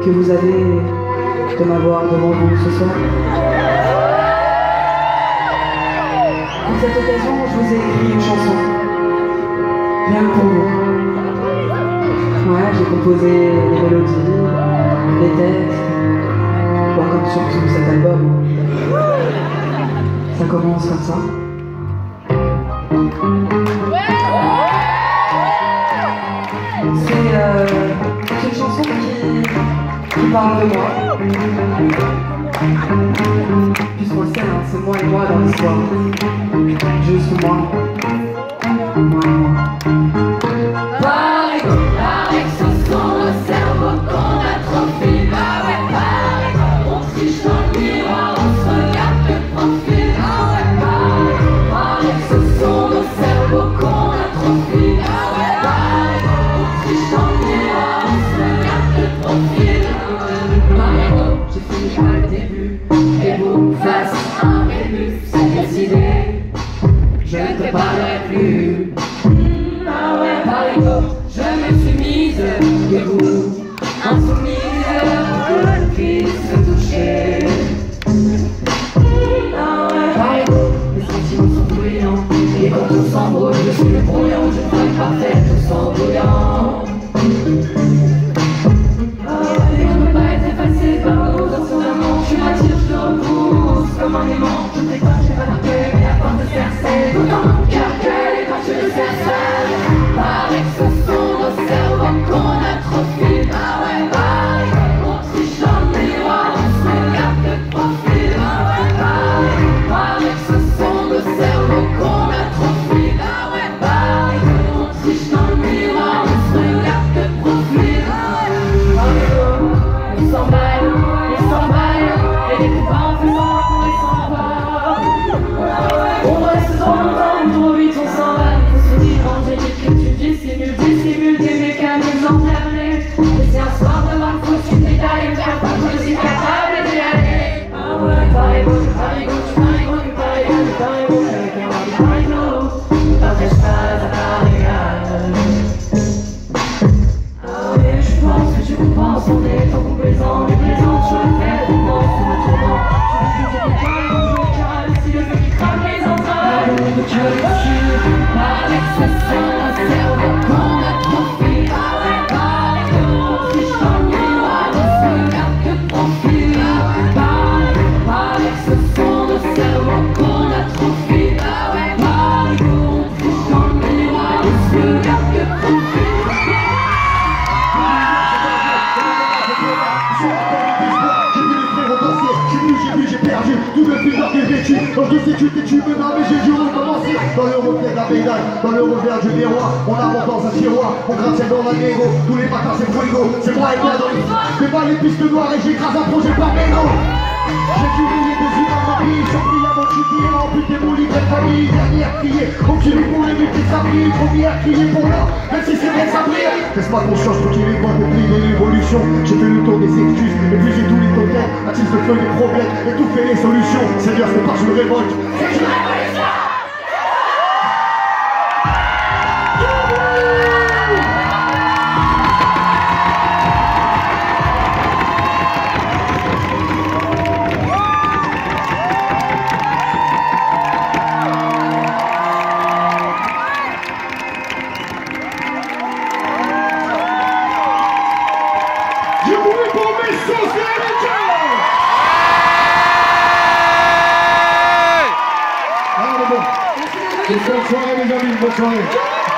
que vous avez de m'avoir devant vous ce soir. Pour cette occasion, je vous ai écrit une chanson, rien que pour vous. Ouais, j'ai composé les mélodies, les textes, bon, comme sur tout cet album. Ça commence comme ça. C'est une chanson qui parle de moi. Puisqu'on le sait, hein, c'est moi et moi dans l'histoire. Juste moi. Moi et moi. Pareil que ce sont le cerveau qu'on atrophie. Ah ouais, pareil, on triche dans le miroir, on se regarde de profil. Ah ouais, pareil que ce sont le cerveau qu'on atrophie. Ah ouais, pareil, on triche dans le miroir, on se regarde de profil. Mario, j'ai fini par le début. Et vous, face à un début, c'est décidé. Je ne te parlerai plus. Ah ouais, Mario, je me suis mise debout, insoumise, pour que je puisse se toucher. Ah ouais, Mario, les sentiments sont bruyants, et quand on s'embrouille, je suis le brouillon, je suis parfait, tout sans bouillant. Ah ouais, et on ne peut pas être effacé par l'eau dans son amant, je m'attire, je te repousse comme un aimant. Je ne sais pas, je sais pas d'arguer, mais à force de cercer, tout dans mon cœur que les quand je le cercelle. Pareil que ce sont nos cerveaux qu'on atrophie. Ah ouais, pareil, on triche dans le miroir, on se regarde de profil. Ah ouais, pareil que ce sont nos cerveaux qu'on atrophie. Ah ouais, pareil, on triche dans le miroir, on se regarde de profil. Ah ouais, on s'emballe, et les copains en faisant qu'on les s'en va. On reste trop longtemps, trop vite on s'en va. Il faut se dire, angélique, que tu dissimule des mécanismes enfermés. Et c'est un soir devant le coup, tu détailles, me faire pas que je suis capable d'y aller. Ah ouais, pareil gauche, pareil gauche, pareil gauche, pareil gauche, pareil gauche, avec un roi, pareil gauche, on partage pas à part égale. Ah oui, je pense que tu comprends, on est trop complaisant, je le fais, on pense, on me tourmente. Je veux que tu si le feu qui crame les entrailles, je le tue avec ce sang, un cerveau qu'on atrophie. Ah ouais, pareil, on triche dans le miroir, on se regarde que profil. Ah ouais, pareil, ce sont nos cerveaux qu'on atrophie. Ah ouais, pareil, on triche dans le miroir, on se regarde que profil. J'ai perdu tout le film que j'ai vécu. Quand je sais que tu me nommes et j'ai dû recommencer. Dans le reflet de la médaille, dans le revers du miroir, on avance dans un tiroir, on gratte dans la négo. Tous les matins c'est Fuego, c'est moi et moi dans les... Fais pas les pistes noires et j'écrase un projet par mes noms. J'ai dû rire des yeux dans ma vie, sans brillamment chupier, amputé mon livre de famille. Dernier à crier, enculé pour les buts qui s'abrient. Premier à crier pour l'or, même si c'est vrai que ça brille. Laisse-moi conscience pour qu'il les voit depuis de l'évolution. J'ai fait le tour des excuses, et puis j'ai tous les totems. Attise le feu des problèmes, et tout fait les solutions. Seigneur, c'est pas que je me révolte, c'est que je révolte. Bonne soirée les amis, bonne soirée.